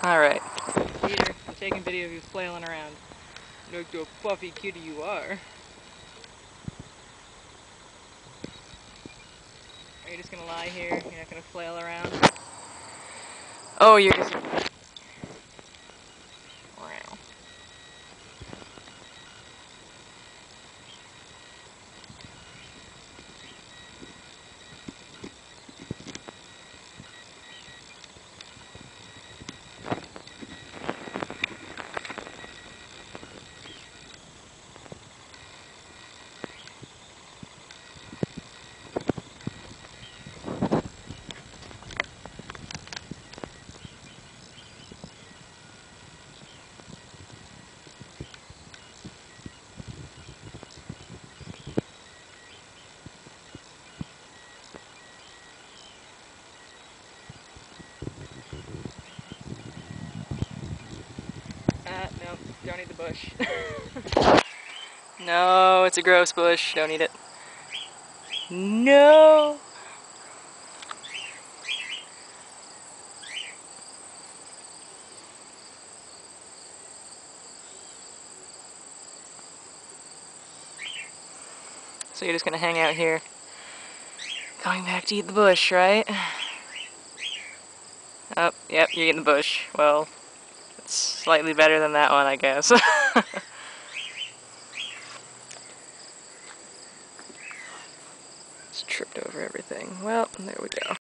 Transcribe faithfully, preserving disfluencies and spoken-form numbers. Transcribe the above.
Alright. Peter, I'm taking video of you flailing around. Look the fluffy kitty you are. Are you just gonna lie here? You're not gonna flail around? Oh, you're just... Wow. Ah, no, don't eat the bush. No, it's a gross bush. Don't eat it. No! So you're just gonna hang out here, going back to eat the bush, right? Oh, yep, you're eating the bush. Well, it's slightly better than that one, I guess. Just tripped over everything. Well, there we go.